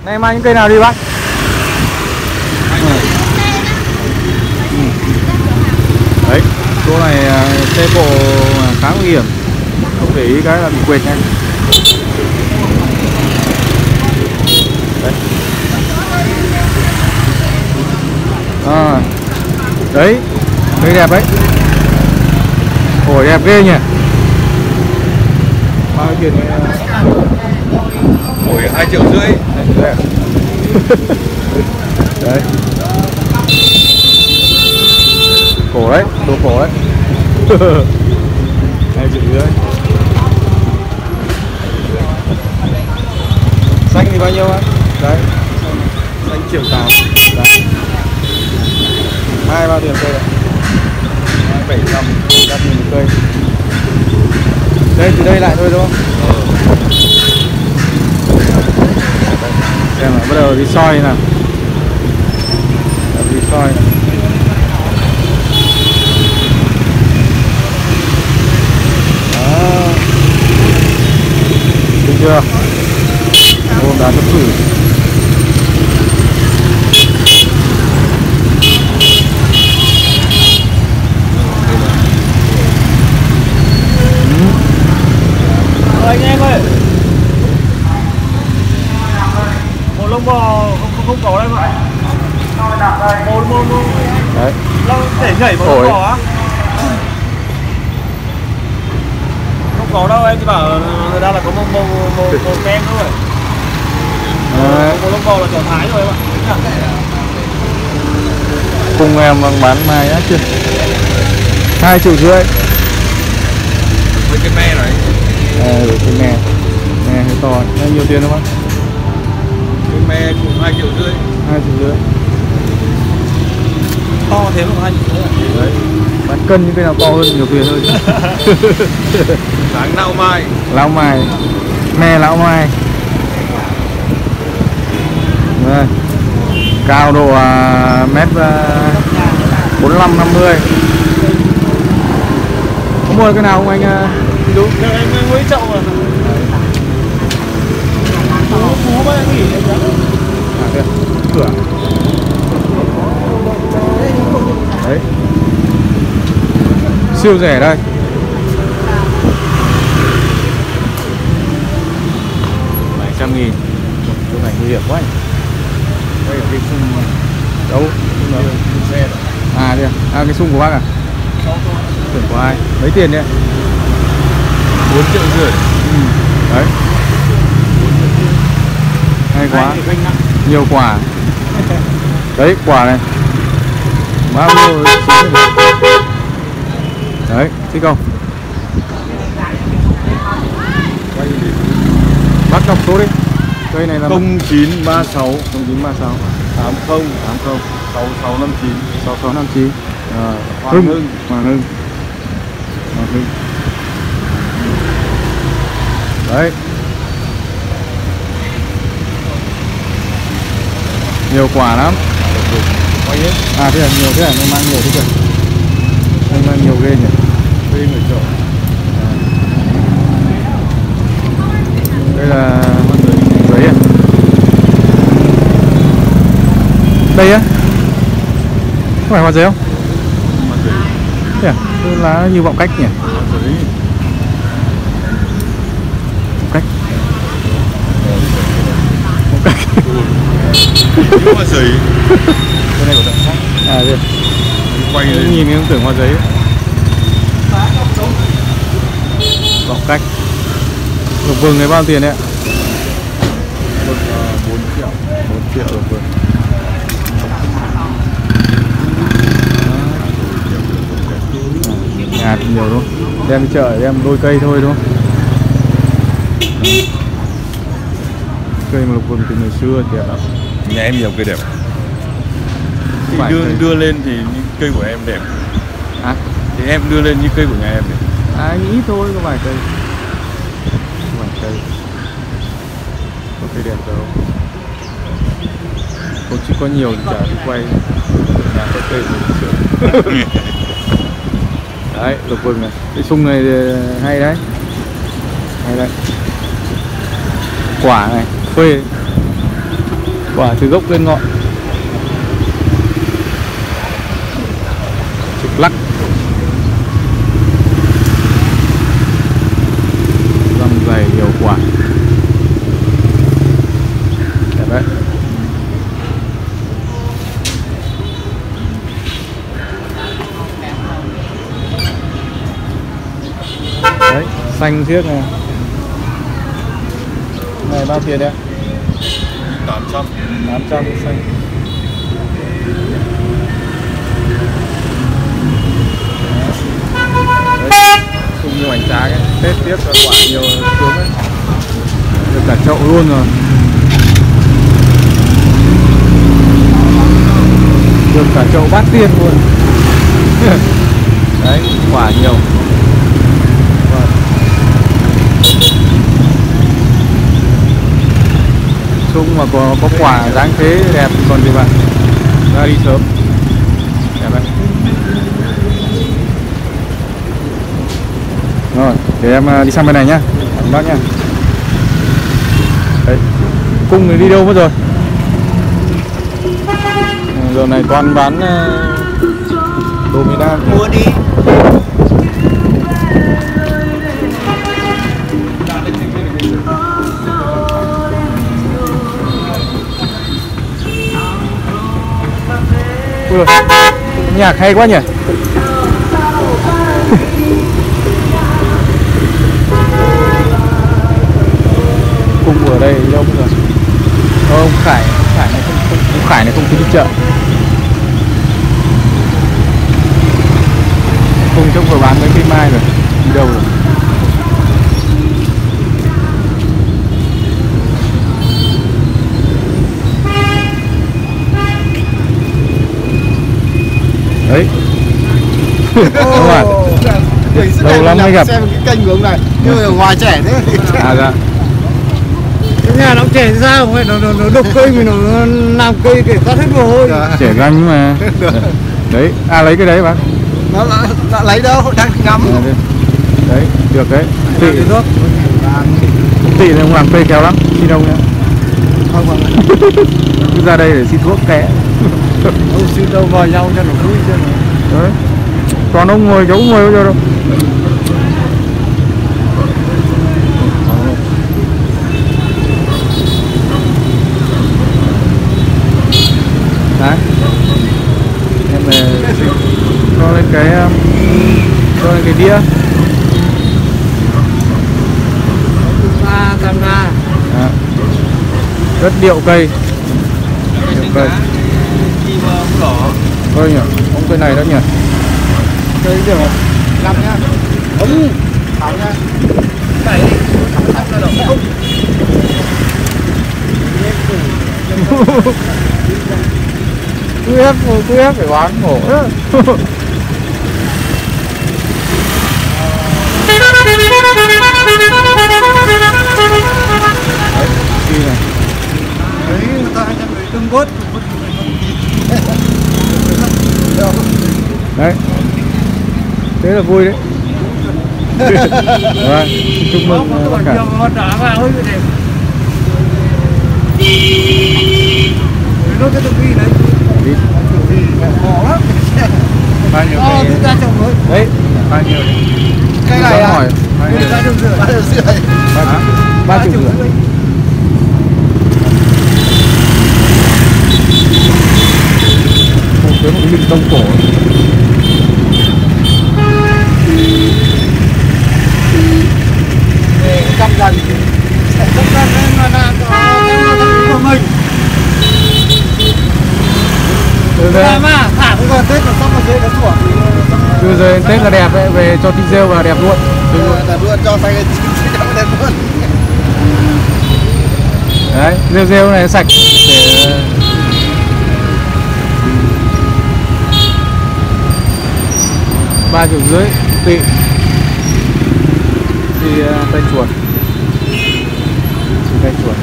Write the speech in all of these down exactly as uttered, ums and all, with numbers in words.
Nay mang những cây nào đi bác? Đấy, chỗ này xe cộ khá nguy hiểm, không để ý cái là bị quệt nha. Đấy. À, đấy, cây đẹp đấy. Ổi đẹp ghê nhỉ. Bao nhiêu tiền này? Ổi hai triệu rưỡi. Đấy. Đấy. Cổ đấy, đồ cổ đấy. Hai triệu rưỡi. Xanh thì bao nhiêu anh? Đấy. Xanh triệu tám. Đấy. Hai bao tiền cây đấy? Bảy trăm trăm nghìn một cây. Đây từ đây lại thôi đúng không? Ờ. Xem là bắt đầu đi soi nào. Đi soi nào. Đó. Được chưa? Ôm đá chấp thử. Anh em ơi, một lông bò không không, không có đây mà. Một một một. Đấy. Nó để nhảy vào lông bò á? Không có đâu, em chỉ bảo người ta là có một màu màu màu kem thôi. Một lông bò là kiểu Thái rồi em ạ. Cùng em bán mai á chưa? Hai triệu rưỡi. Với cái me này. À, rồi cái me, me hơi to, bao nhiêu tiền không bác? Cái me cũng hai triệu rưỡi. Hai triệu rưỡi. To thế mà hai triệu rưỡi. Đấy, bán cân những cái nào to hơn nhiều tiền hơn. Sáng lão mai. Lão mai, me lão mai. Đây. Cao độ uh, mét uh, bốn mươi lăm năm mươi. Có mua cái nào không anh? Uh... Đúng, em mới chậu mà. Phú, phú bao nhiêu nghỉ em à, đây, cửa. Đấy. Siêu rẻ đây. bảy trăm nghìn. Chỗ này nguy hiểm quá. Đây là cái sung đâu? Xe À đây à? À cái sung của bác à? Tưởng của ai? Mấy tiền đấy? bốn triệu rưỡi. Ừ. Đấy. Hay quá. Nhiều quả. Đấy quả này. Bao nhiêu? Đấy, thích không? Bác đọc số đi. Cây này là không chín ba sáu không chín ba sáu tám không tám không sáu sáu năm chín sáu sáu năm chín. Rồi, Hoàng Hưng. Hưng. Hoàng Hưng. Hoàng Hưng. Đấy. Nhiều quả lắm. À thế là nhiều thế là nó mang nhiều thế kìa. Nó mang nhiều ghê nhỉ. đây người chợ. À. Đây là giấy à? Đây á? Không phải hoa giấy không? Hoa giấy. Thế à? Cái lá nó như vọng cách nhỉ? Hoa giấy. Vọng cách. Vọng cách. Hoa giấy. Cái này của tận khác. À đây. Quay lên. Nhìn cái tưởng hoa giấy. Vọng cách. Lục vừng này bao tiền đấy ạ? bốn triệu. bốn triệu lục vừng. Nhạt nhiều đúng không? Đem đi chợ đem đôi cây thôi đúng không? Cây mà lục vừng từ ngày xưa thì đẹp lắm. Nhà em nhiều cây đẹp. Thì Phải đưa, cây. đưa lên thì những cây của em đẹp. À? Thì em đưa lên như cây của nhà em đẹp. À ít thôi, có vài cây. Có vài cây. Có cây đẹp đâu. Không chứ có nhiều thì chả đi quay. Nhà có cây thì sửa. Đấy, lục vừng này. Cái sung này hay đấy. Hay đấy. Quả này, phê. Quả từ gốc lên ngọn. Trực lắc. Răm dày nhiều quả. Đẹp đấy. Đấy, xanh thiết này. Này bao tiền đấy? tám trăm. tám trăm xanh. Đấy, không nhiều bánh trái ấy. Tết tiếp và quả nhiều xuống ấy. Được cả chậu luôn rồi. Được cả chậu bát tiên luôn. Đấy, quả nhiều. Chung mà có có quả dáng thế đẹp còn gì bạn. Ra đi sớm. Đẹp đấy. Rồi, để em đi sang bên này nhá. Bác nhá. Đấy. Cung thì đi đâu mất rồi? Giờ này toàn bán đồ miền Nam. Mua đi. Ui, nhạc hay quá nhỉ. Cung ở đây lâu rồi. Ờ, ông Khải, Khải này không, không, ông Khải này không thích đi chợ. Cung trong vừa bán mấy cây mai rồi, đi đâu rồi? Đấy. Đúng rồi. Lâu lắm mới gặp. Xem cái kênh của ông này, nhưng mà ngoài trẻ thế. À dạ. Cái nhà nó trẻ sao không phải nó, nó, nó đục cây mình, nó, nó làm cây để thoát hết mồ hôi. Trẻ ranh mà. Đấy, à lấy cái đấy bác. Nó đã, đã lấy đâu, đang ngắm. Đấy, được đấy. Tị nước. Tị này ông làm cây kéo lắm, xin ông nhá. Không không. Cứ ra đây để xin thuốc ké. Ông xin đâu vào nhau cho nó vui chứ. Đấy. Còn ông ngồi cháu ngồi bao giờ đâu. Đấy. Em về cho lên cái cho lên cái đĩa. À, camera. Đó. Rất điệu cây. Điệu cây. Kim đỏ. Thôi nhỉ, ông cây này đó nhỉ. Cây được không? Năm nhá. Ông sáu nhá. Bảy đi. Thắp ra động không. Cứ ép, cứ ép phải bán khổ đó. Đấy, đi này. Đấy, người ta cho người tương bớt. Đấy. Thế là vui đấy. Rồi, chúc mừng bác cả. Nó đá vào hơi đẹp. Nó cái tường vi đấy. Đi. Khó lắm. Bao nhiêu Ờ, cây? ra trồng mới. Đấy, bao nhiêu đấy? Cây này à? Hỏi. Bao nhiêu? Ba triệu rưỡi. Ba triệu rưỡi. Ba triệu rưỡi. Một cái một cái bình tông cổ. Về trăm lần. Trăm lần nó là của mình. Từ Mà mà thả cái gần Tết là xong rồi dễ nó sủa. từ giờ đến Tết là đẹp đấy, về cho tí rêu và đẹp luôn. Đẹp luôn, cho tay cái đẹp luôn. Đấy, rêu rêu này sạch để ba triệu rưỡi tị thì uh, tay chuột thì tay chuột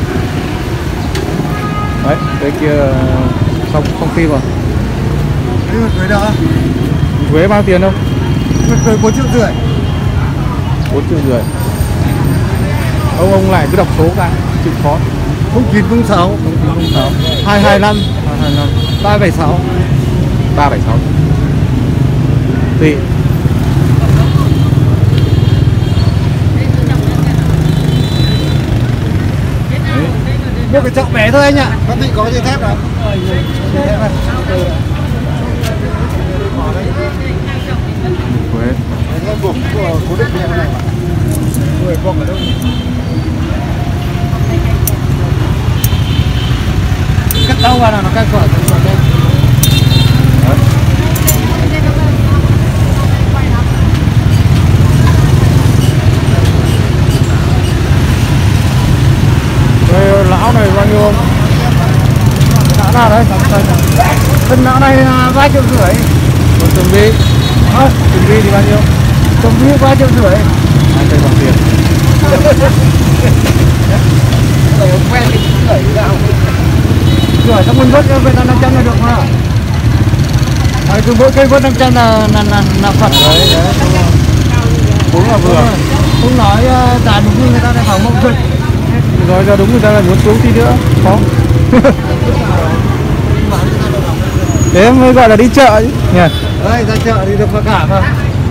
đấy, cái kia xong xong phim rồi. Cái cưới đó Huế bao tiền đâu? cưới bốn triệu rưỡi. Bốn triệu rưỡi. Ông ông lại cứ đọc số cái chịu khó. không chín không sáu không chín không sáu hai hai năm hai hai năm ba bảy sáu. ba bảy sáu. Tị. Mua cái chậu bé thôi anh ạ. Con Tị có dây thép rồi. Dây thép này. Quế. Cái buộc của cố định này này. Người buộc ở đâu? Cắt đâu vào là nó cắt quả quả đây. Đây, lão này bao nhiêu không? Lão nào đấy? Thân lão này là ba triệu rưỡi. Còn tường vi. À, Tường vi thì bao nhiêu? tường vi ba triệu rưỡi. Hai cây bằng tiền. Rồi quen thì rưỡi gạo. Rưỡi xong mình vớt về năm trăm là được mà. Đấy, cứ mỗi cây vớt năm trăm là là là là phật đấy. Đấy. Đúng là vừa. Không nói giá đúng như người ta lại bảo mộng thật. Nói ra đúng người ta lại muốn xuống tí nữa. Khó. Thế mới gọi là đi chợ chứ nhỉ? Đây ra chợ thì được cả mà.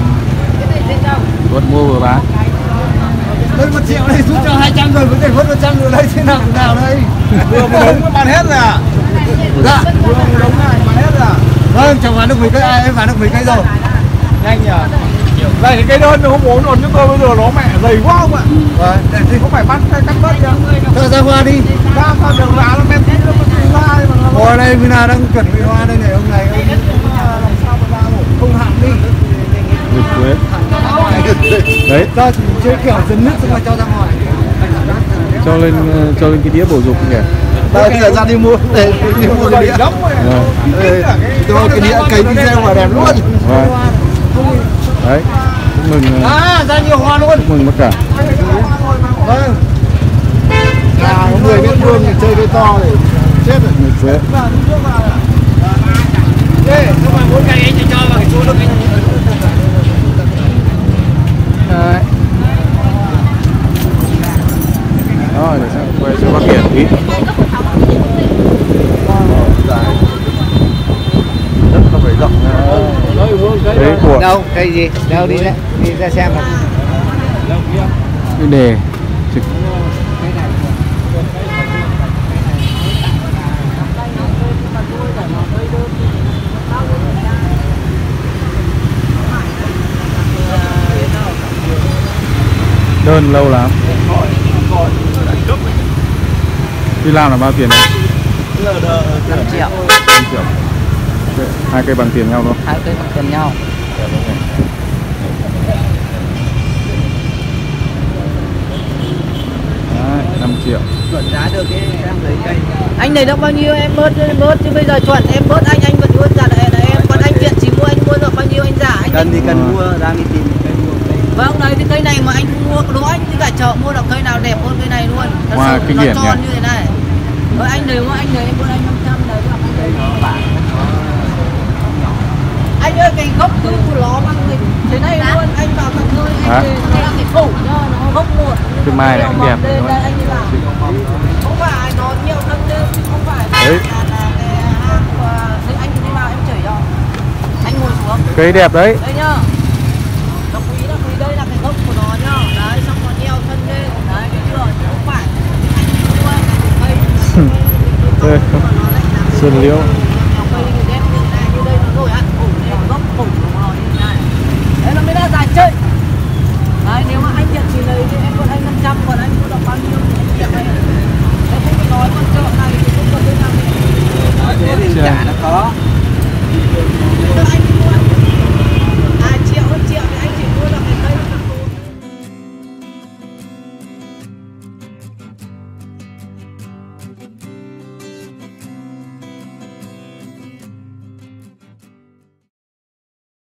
Vẫn mua vừa bán. Đây một triệu này rút cho hai trăm rồi, vẫn để vớt một trăm nữa đây, thế nào thế nào đây? Vừa một đống bán hết rồi à? Dạ. Vừa một đống này bán hết rồi à? Vâng, cháu bán được mấy cây, ai em bán được mấy cây rồi. Nhanh nhờ. Đây cái cây đơn hôm bốn còn chúng tôi bây giờ nó mẹ dày quá không ạ? Vâng. Thì không phải bắt hay cắt bớt chưa? Thôi ra hoa đi. Ra sao được lá nó men tí nó có tí ra mà nó Hoa đây Vina đang chuẩn bị hoa đây này, ông này ông làm sao mà ra được? không hạn đi. Nguyệt quế. Đấy, Ra chơi kiểu dần nước xong rồi cho ra ngoài. cho lên cho lên cái đĩa bổ dục nhỉ? Đây bây giờ ra đi mua để đi mua cái đĩa. Vâng. Tôi cái đĩa cấy video mà đẹp luôn. Vâng. Đấy, chúc mừng À, ra nhiều hoa luôn. chúc mừng tất cả. Vâng. Là có mười mét vuông thì chơi cây to thì chết rồi. Nguyệt quế. Ê, không phải mỗi cây anh chỉ cho vào cái chỗ nước anh. Đấy. Rồi, để sang quay cho bác Hiển tí. Rất là phải rộng. Đấy của Đâu, cây gì? Đâu đi ra, đi ra xem nào. cái đề trực. Đơn lâu lắm. Đi làm là bao tiền đấy? năm triệu. năm triệu. Đấy, hai cây bằng tiền nhau đâu? Hai cây bằng tiền nhau. Đấy, năm triệu. Chuẩn giá được cái em lấy cây. Anh này nó bao nhiêu em bớt bớt chứ bây giờ chuẩn em bớt anh anh vẫn luôn giả là em, còn anh Viện chỉ mua anh mua được bao nhiêu anh giả anh. Cần thì cần mua, đang đi tìm cây mua cây. Vâng, đấy cái cây này mà anh không mua đố anh đi cả chợ mua được cây nào đẹp hơn cây này luôn. Thật Hoa sự kinh nó điển tròn nhỉ? như thế này. Với anh này mà anh này em bớt anh năm trăm đấy là anh đây. Anh ơi cái gốc tư của nó bằng cái thế này luôn, anh vào tận nơi anh đây là cái phủ cho nó gốc một. Cái mai này anh đẹp đây, đúng đây anh đi vào. Không phải nó nhiều thân lên, không phải đấy. là là cái hàng của thế anh đi vào em chửi cho. Anh ngồi xuống. Cây đẹp đấy. Đây nhá. Nó quý là quý đây là cái gốc của nó nhá. Đấy xong nó nheo thân lên. Đấy cái chưa không phải. Anh mua cây. Sơn liễu.